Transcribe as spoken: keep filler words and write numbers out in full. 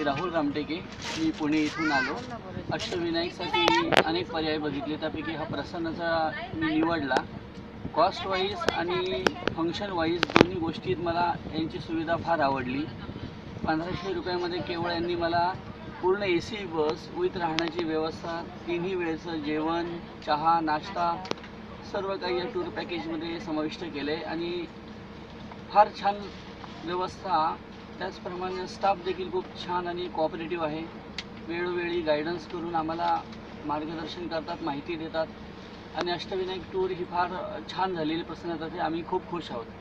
मी राहुल रामटेके, मी पुणे इथून आलो. अष्टविनायकसाठी मी अनेक पर्याय बघितले, त्यापैकी हा प्रसन्नाचा मी निवडला. कॉस्ट वाईज आणि फंक्शन वाईज दोन्ही गोष्टीत मला यांची सुविधा फार आवडली. पंधराशे रुपयामध्ये केवळ यांनी मला पूर्ण ए सी बस विथ राहण्याची व्यवस्था, तिन्ही वेळचं जेवण, चहा, नाश्ता सर्व काही या टूर पॅकेजमध्ये समाविष्ट केले आणि फार छान व्यवस्था. त्याचप्रमाणे स्टाफ देखील खूप छान आणि कोऑपरेटिव्ह आहे. वेळोवेळी गायडन्स करून आम्हाला मार्गदर्शन करतात, माहिती देतात आणि अष्टविनायक टूर ही फार छान झालेली प्रसन्नता. आम्ही खूप खुश आहोत.